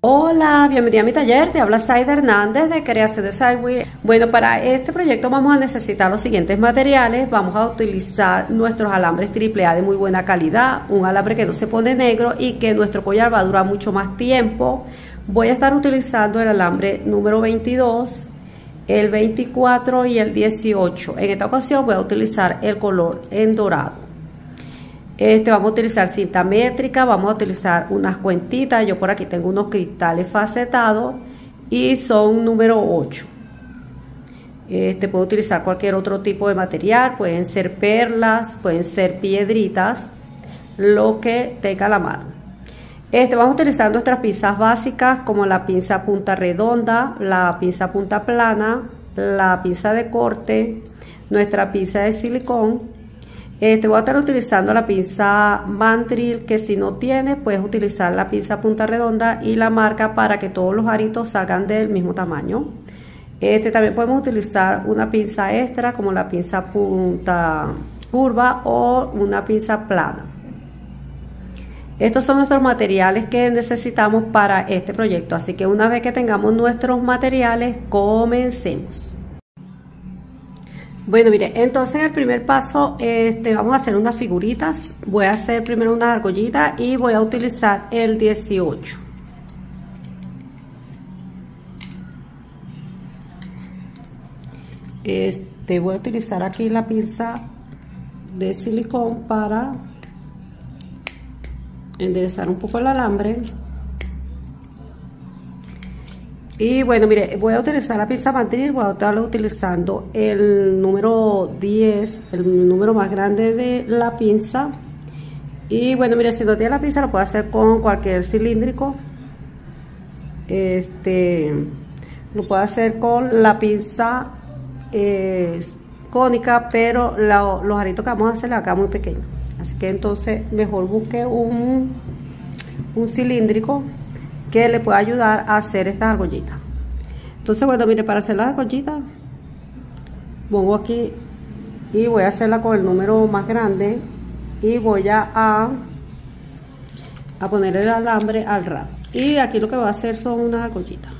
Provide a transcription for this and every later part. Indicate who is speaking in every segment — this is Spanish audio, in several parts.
Speaker 1: Hola, bienvenida a mi taller, te habla Saida Hernández de Creación de Sideway. Bueno, para este proyecto vamos a necesitar los siguientes materiales. Vamos a utilizar nuestros alambres AAA de muy buena calidad, un alambre que no se pone negro y que nuestro collar va a durar mucho más tiempo. Voy a estar utilizando el alambre número 22, el 24 y el 18. En esta ocasión voy a utilizar el color en dorado. Vamos a utilizar cinta métrica, vamos a utilizar unas cuentitas. Yo por aquí tengo unos cristales facetados y son número 8. Puedo utilizar cualquier otro tipo de material, pueden ser perlas, pueden ser piedritas, lo que tenga a la mano. Vamos a utilizar nuestras pinzas básicas como la pinza punta redonda, la pinza punta plana, la pinza de corte, nuestra pinza de silicón. Voy a estar utilizando la pinza mandril, que si no tienes puedes utilizar la pinza punta redonda y la marca para que todos los aritos salgan del mismo tamaño. También podemos utilizar una pinza extra como la pinza punta curva o una pinza plana. Estos son nuestros materiales que necesitamos para este proyecto, así que una vez que tengamos nuestros materiales, comencemos. Bueno, mire, entonces el primer paso, vamos a hacer unas figuritas. Voy a hacer primero una argollita y voy a utilizar el 18. Voy a utilizar aquí la pinza de silicón para enderezar un poco el alambre. Y bueno, mire, voy a utilizar la pinza mandril, voy a estar utilizando el número 10, el número más grande de la pinza. Y bueno, mire, si no tiene la pinza lo puedo hacer con cualquier cilíndrico. Lo puedo hacer con la pinza cónica, pero los aritos que vamos a hacer acá muy pequeños. Así que entonces mejor busque un cilíndrico que le pueda ayudar a hacer estas argollitas. Entonces, bueno, mire, para hacer las argollitas pongo aquí y voy a hacerla con el número más grande y voy a poner el alambre al ras. Y aquí lo que voy a hacer son unas argollitas.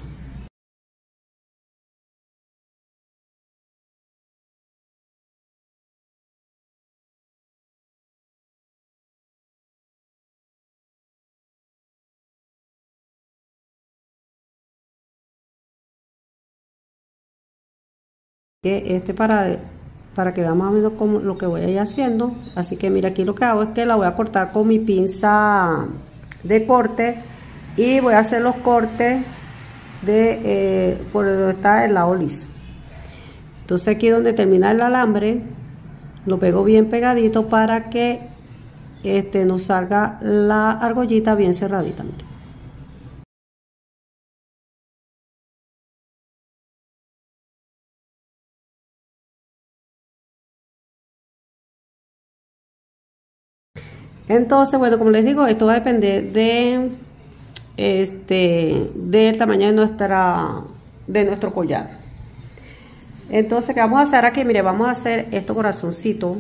Speaker 1: Para que veamos más o menos como lo que voy a ir haciendo. Así que mira, aquí lo que hago es que la voy a cortar con mi pinza de corte y voy a hacer los cortes por donde está el lado liso. Entonces aquí donde termina el alambre lo pego bien pegadito para que nos salga la argollita bien cerradita. Mira. Entonces, bueno, como les digo, esto va a depender del tamaño de nuestro collar. Entonces, ¿qué vamos a hacer aquí? Mire, vamos a hacer estos corazoncitos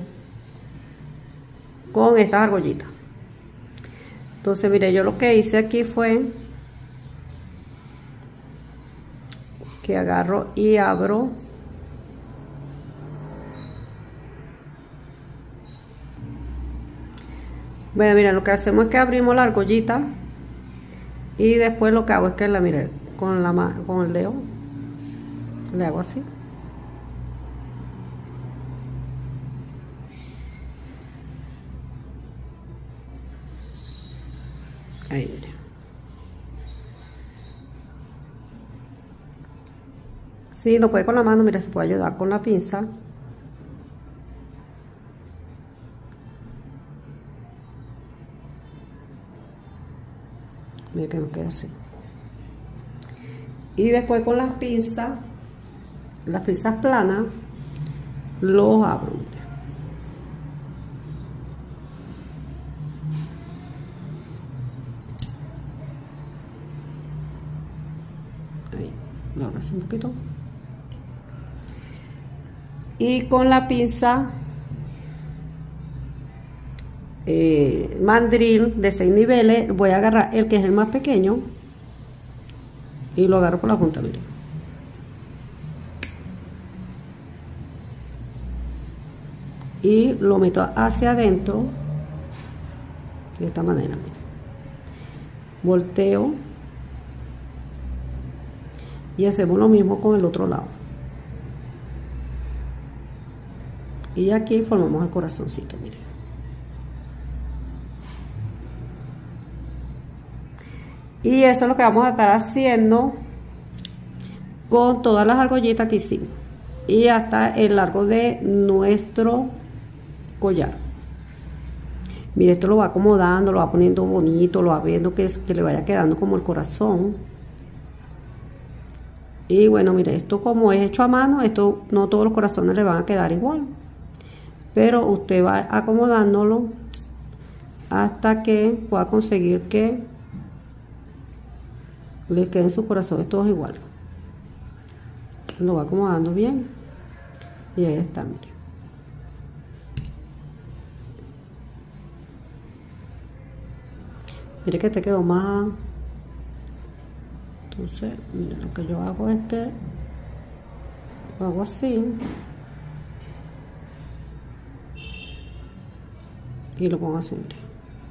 Speaker 1: con estas argollitas. Entonces, mire, yo lo que hice aquí fue que agarro y abro. Bueno, miren, lo que hacemos es que abrimos la argollita y después lo que hago es que mire, con el dedo le hago así. Ahí, mire. Si no puede con la mano, mire, se puede ayudar con la pinza. Mira que no queda así. Y después con las pinzas planas, los abro. Ahí, lo abro así un poquito. Y con la pinza mandril de 6 niveles, voy a agarrar el que es el más pequeño y lo agarro por la punta, miren. Y lo meto hacia adentro de esta manera, miren. Volteo y hacemos lo mismo con el otro lado. Y aquí formamos el corazoncito, miren. Y eso es lo que vamos a estar haciendo con todas las argollitas que hicimos y hasta el largo de nuestro collar. Mire, esto lo va acomodando, lo va poniendo bonito, lo va viendo que le vaya quedando como el corazón. Y bueno, mire, esto como es hecho a mano, esto no todos los corazones le van a quedar igual, pero usted va acomodándolo hasta que pueda conseguir que le queden sus corazones todos iguales. Lo va acomodando bien y ahí está, mire. Mire que te quedó más. Entonces, mire, lo que yo hago es que lo hago así y lo pongo así, mire,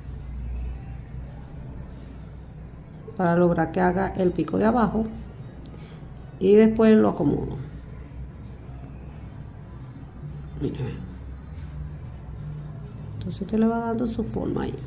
Speaker 1: para lograr que haga el pico de abajo y después lo acomodo. Mire, entonces usted le va dando su forma ahí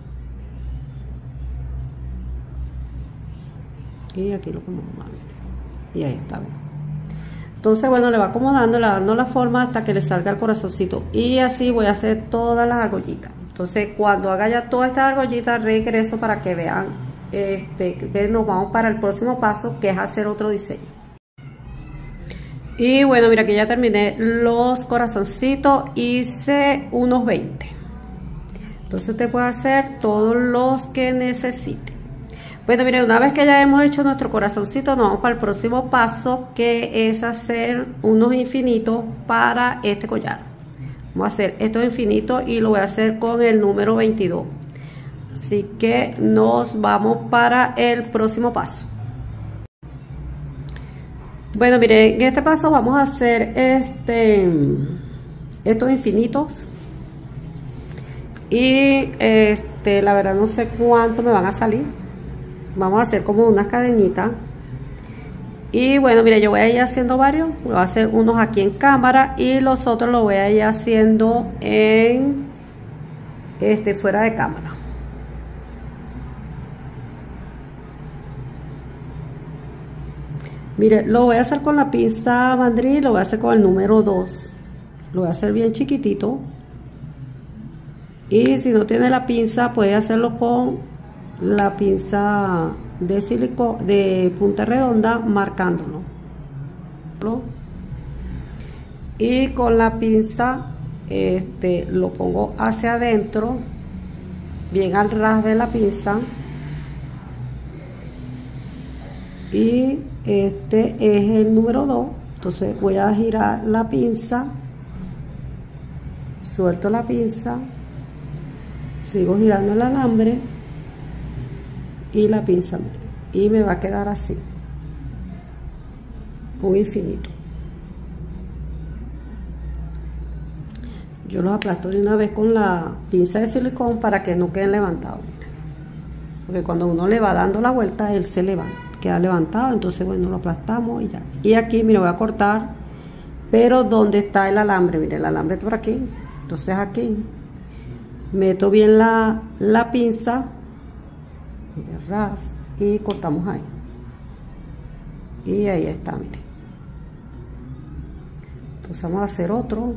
Speaker 1: y aquí lo acomodo más, y ahí está. Entonces bueno, le va acomodando, le va dando la forma hasta que le salga el corazoncito, y así voy a hacer todas las argollitas. Entonces cuando haga ya todas estas argollitas regreso para que vean que nos vamos para el próximo paso, que es hacer otro diseño. Y bueno, mira que ya terminé los corazoncitos, hice unos 20. Entonces usted puede hacer todos los que necesite. Bueno, mire, una vez que ya hemos hecho nuestro corazoncito, nos vamos para el próximo paso, que es hacer unos infinitos para este collar. Vamos a hacer estos infinitos y lo voy a hacer con el número 22. Así que nos vamos para el próximo paso. Bueno, miren, en este paso vamos a hacer estos infinitos. Y la verdad no sé cuánto me van a salir. Vamos a hacer como unas cadenitas. Y bueno, mire, yo voy a ir haciendo varios. Voy a hacer unos aquí en cámara y los otros los voy a ir haciendo en fuera de cámara. Mire, lo voy a hacer con la pinza mandril, lo voy a hacer con el número 2. Lo voy a hacer bien chiquitito. Y si no tiene la pinza, puede hacerlo con la pinza de silicona de punta redonda, marcándolo. Y con la pinza lo pongo hacia adentro, bien al ras de la pinza. Y este es el número 2. Entonces voy a girar la pinza, suelto la pinza, sigo girando el alambre y la pinza, y me va a quedar así un infinito. Yo los aplasto de una vez con la pinza de silicón para que no queden levantados, porque cuando uno le va dando la vuelta, él se levanta, queda levantado. Entonces bueno, lo aplastamos y ya. Y aquí, mira, voy a cortar, pero donde está el alambre, mire, el alambre está por aquí. Entonces aquí meto bien la pinza, mire, ras, y cortamos ahí. Y ahí está, mire. Entonces vamos a hacer otro.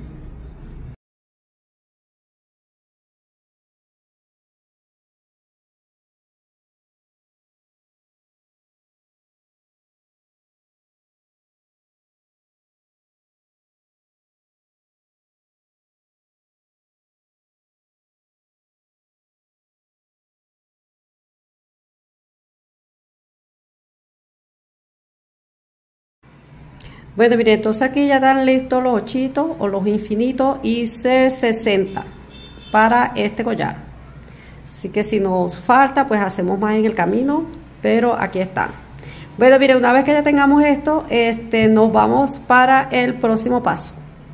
Speaker 1: Bueno, miren, entonces aquí ya están listos los ochitos o los infinitos. Hice 60 para este collar. Así que si nos falta, pues hacemos más en el camino, pero aquí están. Bueno, mire, una vez que ya tengamos esto, nos vamos para el próximo paso.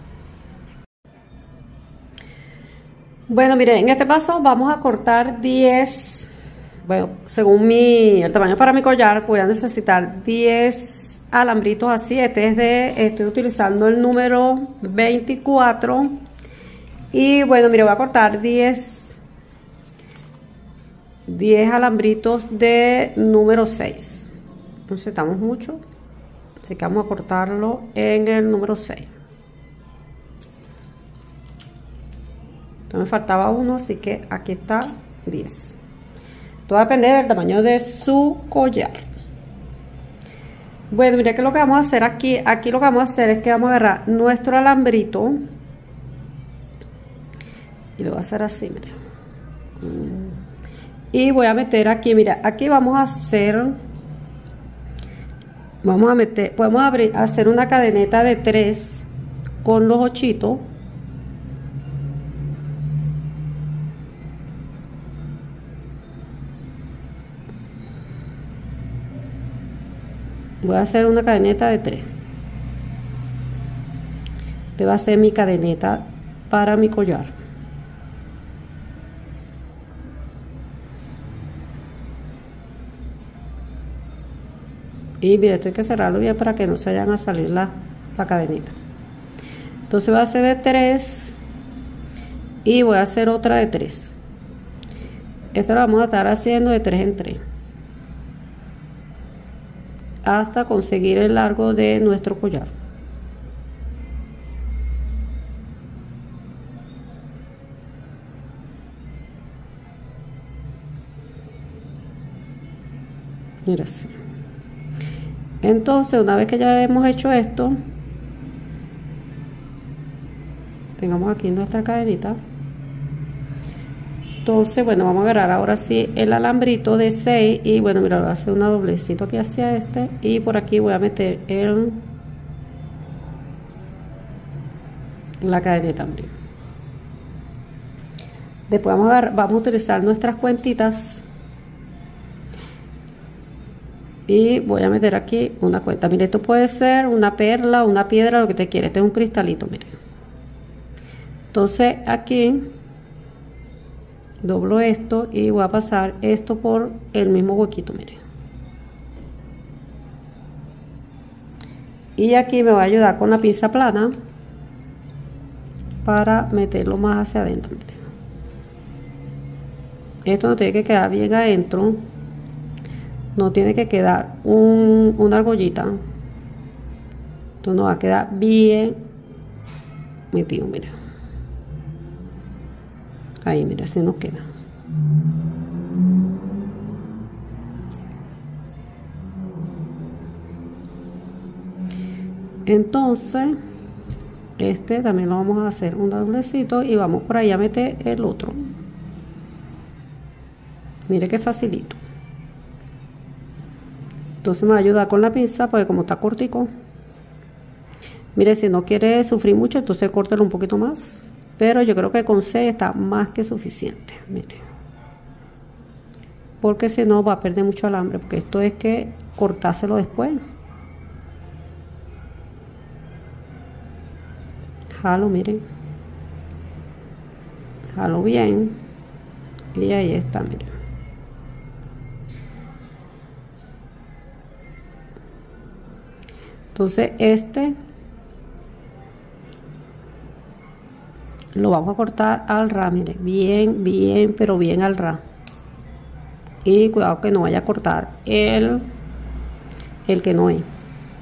Speaker 1: Bueno, miren, en este paso vamos a cortar 10, bueno, según el tamaño para mi collar, voy a necesitar 10 alambritos así. Estoy utilizando el número 24. Y bueno, mire, voy a cortar 10 alambritos de número 6. No necesitamos mucho, así que vamos a cortarlo en el número 6. Entonces me faltaba uno, así que aquí está 10. Todo va a depender del tamaño de su collar. Bueno, mira que lo que vamos a hacer aquí lo que vamos a hacer es que vamos a agarrar nuestro alambrito y lo voy a hacer así, mira. Y voy a meter aquí, mira, aquí vamos a meter, podemos hacer una cadeneta de 3 con los ochitos. Voy a hacer una cadeneta de 3. Este va a ser mi cadeneta para mi collar. Y mire, esto hay que cerrarlo bien para que no se vayan a salir la cadenita. Entonces voy a hacer de 3 y voy a hacer otra de 3. Esto lo vamos a estar haciendo de 3 en 3 hasta conseguir el largo de nuestro collar. Mira así. Entonces, una vez que ya hemos hecho esto, tengamos aquí nuestra cadenita. Entonces, bueno, vamos a agarrar ahora sí el alambrito de 6 y bueno, mira, voy a hacer una doblecito aquí hacia y por aquí voy a meter la cadeneta. Después vamos a utilizar nuestras cuentitas y voy a meter aquí una cuenta. Mire, esto puede ser una perla, una piedra, lo que te quiera. Este es un cristalito, mire. Entonces aquí doblo esto y voy a pasar esto por el mismo huequito, mire. Y aquí me va a ayudar con la pinza plana para meterlo más hacia adentro, mire. Esto no tiene que quedar bien adentro, no tiene que quedar una argollita. Esto no va a quedar bien metido, mira. Ahí, mira, así nos queda. Entonces, también lo vamos a hacer un doblecito y vamos por ahí a meter el otro. Mire qué facilito. Entonces me va a ayudar con la pinza porque como está cortico. Mire, si no quiere sufrir mucho, entonces córtelo un poquito más. Pero yo creo que con 6 está más que suficiente. Mire. Porque si no va a perder mucho alambre. Porque esto es que cortárselo después. Jalo, miren. Jalo bien. Y ahí está, miren. Entonces lo vamos a cortar al ras, mire, bien, pero bien al ras. Y cuidado que no vaya a cortar el que no es.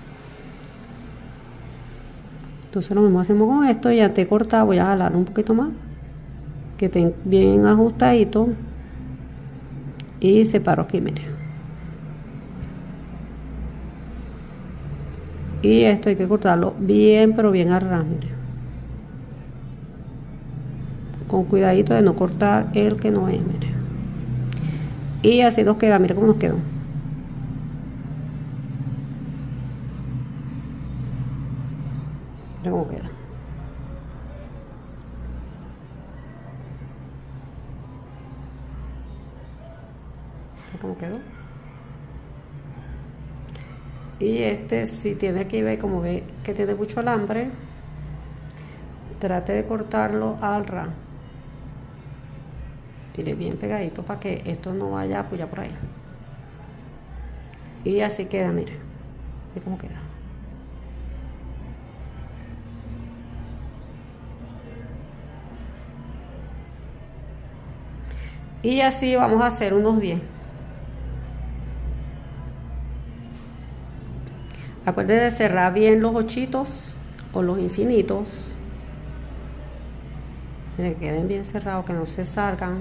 Speaker 1: Entonces lo mismo hacemos con esto y antes de cortar voy a jalar un poquito más, que esté bien ajustadito y separo aquí, mire. Y esto hay que cortarlo bien, pero bien al ras, mire. Con cuidadito de no cortar el que no es, mire. Y así nos queda, mire cómo nos quedó. Mire cómo queda. Mire cómo quedó. Y este, si tiene que ver, como ve que tiene mucho alambre, trate de cortarlo al ras. Mire, bien pegadito para que esto no vaya a apoyar por ahí. Y así queda, mire. Así como queda. Y así vamos a hacer unos 10. Acuérdense de cerrar bien los ochitos o los infinitos. Miren, que queden bien cerrados, que no se salgan.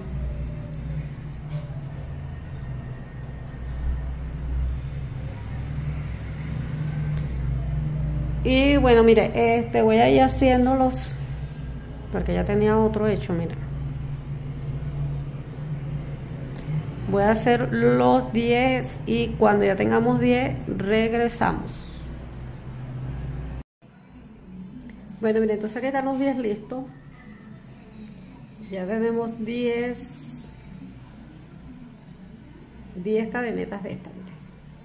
Speaker 1: Y bueno, mire, voy a ir haciéndolos porque ya tenía otro hecho, mire. Voy a hacer los 10 y cuando ya tengamos 10 regresamos. Bueno, mire, entonces aquí están los 10 listos. Ya tenemos 10 cadenetas de estas, mire.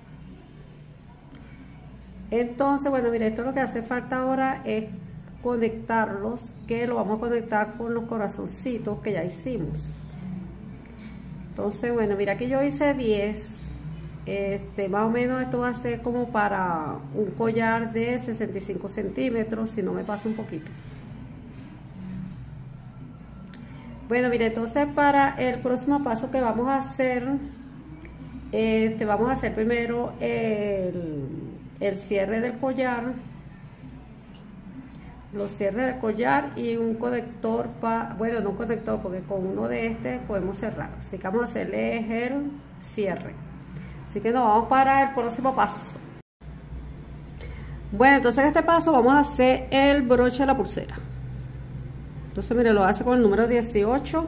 Speaker 1: Entonces, bueno, mire, esto lo que hace falta ahora es conectarlos, que lo vamos a conectar con los corazoncitos que ya hicimos. Entonces, bueno, mira, aquí yo hice 10. Más o menos esto va a ser como para un collar de 65 centímetros, si no me pasa un poquito. Bueno, mire, entonces para el próximo paso que vamos a hacer, vamos a hacer primero el cierre del collar, los cierres del collar y un conector bueno, no un conector, porque con uno de podemos cerrar, así que vamos a hacerle el cierre. Así que nos vamos para el próximo paso. Bueno, entonces en este paso vamos a hacer el broche de la pulsera. Entonces mire, lo hace con el número 18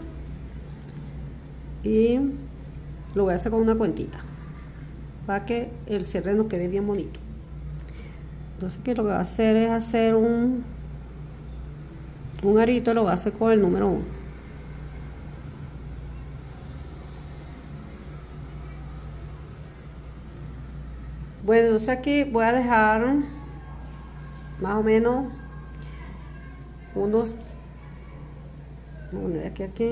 Speaker 1: y lo voy a hacer con una cuentita para que el cierre nos quede bien bonito. Entonces aquí lo que va a hacer es hacer un arito, lo voy a hacer con el número 1. Bueno, entonces aquí voy a dejar más o menos unos, vamos a poner aquí,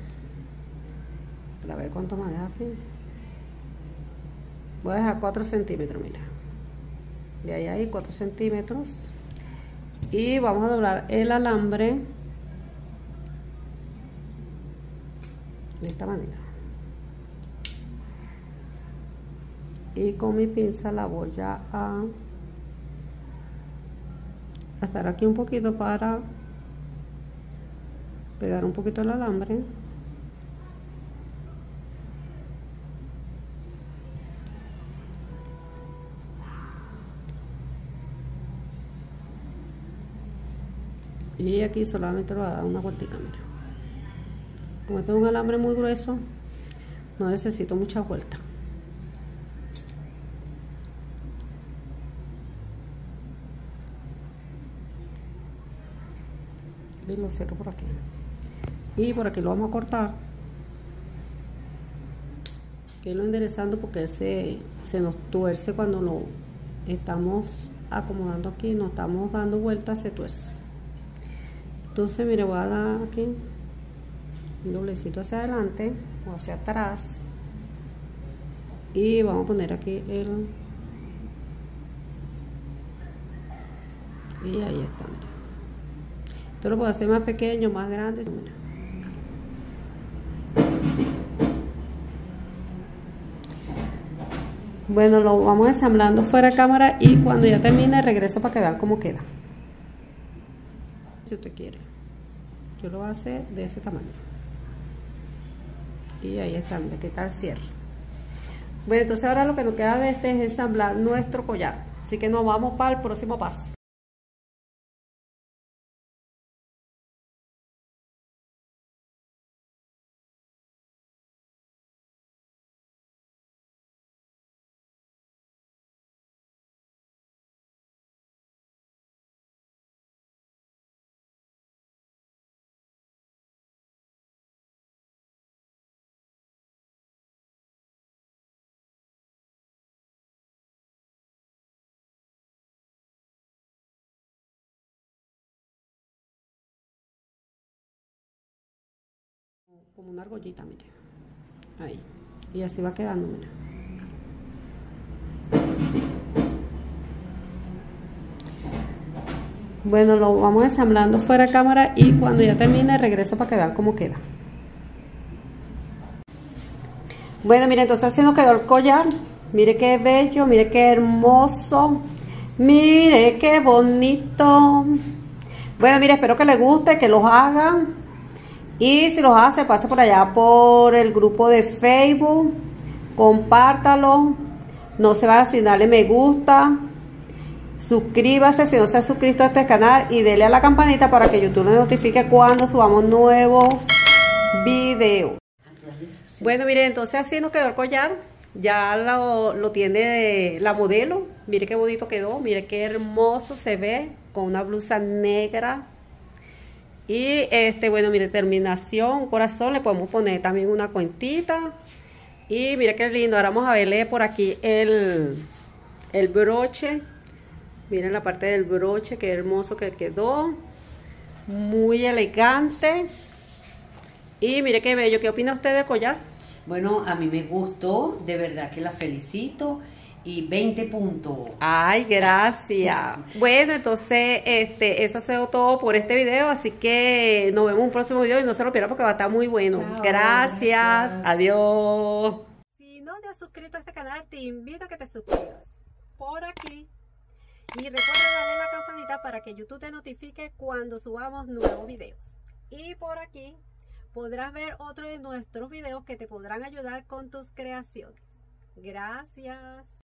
Speaker 1: para ver cuánto me deja aquí. Voy a dejar 4 centímetros, mira, de ahí 4 centímetros. Y vamos a doblar el alambre de esta manera. Y con mi pinza la voy a estar aquí un poquito para pegar un poquito el alambre. Y aquí solamente lo voy a dar una vueltita, mira. Como este es un alambre muy grueso, no necesito mucha vuelta. Y lo cierro por aquí. Y por aquí lo vamos a cortar. Que lo enderezando porque él se nos tuerce cuando lo estamos acomodando aquí, nos estamos dando vueltas, se tuerce. Entonces mire, voy a dar aquí un doblecito hacia adelante o hacia atrás y vamos a poner aquí y ahí está, mira. Esto lo puedo hacer más pequeño, más grande, mira. Bueno, lo vamos ensamblando fuera de cámara y cuando ya termine regreso para que vean cómo queda. Si usted quiere, yo lo voy a hacer de ese tamaño. Y ahí está, mira, qué tal cierre. Bueno, entonces ahora lo que nos queda de es ensamblar nuestro collar. Así que nos vamos para el próximo paso. como una argollita, mire. Ahí. Y así va quedando, mira. Bueno, lo vamos ensamblando fuera de cámara y cuando ya termine regreso para que vean cómo queda. Bueno, mire, entonces así nos quedó el collar. Mire qué bello, mire qué hermoso. Mire qué bonito. Bueno, mire, espero que les guste, que los hagan. Y si los hace, pase por allá por el grupo de Facebook. Compártalo. No se va sin darle me gusta. Suscríbase si no se ha suscrito a este canal y dele a la campanita para que YouTube le notifique cuando subamos nuevos videos. Bueno, miren, entonces así nos quedó el collar. Ya lo tiene la modelo. Mire qué bonito quedó. Mire qué hermoso se ve con una blusa negra. Y bueno, mire, terminación, un corazón. Le podemos poner también una cuentita. Y mire qué lindo. Ahora vamos a verle por aquí el broche. Miren la parte del broche, qué hermoso que quedó. Muy elegante. Y mire qué bello. ¿Qué opina usted del collar?
Speaker 2: Bueno, a mí me gustó, de verdad que la felicito. Y 20 puntos.
Speaker 1: Ay, gracias. Bueno, entonces eso ha sido todo por este video. Así que nos vemos en un próximo video y no se lo pierdan porque va a estar muy bueno.
Speaker 2: Chao,
Speaker 1: gracias.
Speaker 2: gracias.
Speaker 1: Adiós. Si no te has suscrito a este canal, te invito a que te suscribas por aquí. Y recuerda darle a la campanita para que YouTube te notifique cuando subamos nuevos videos. Y por aquí podrás ver otro de nuestros videos que te podrán ayudar con tus creaciones. Gracias.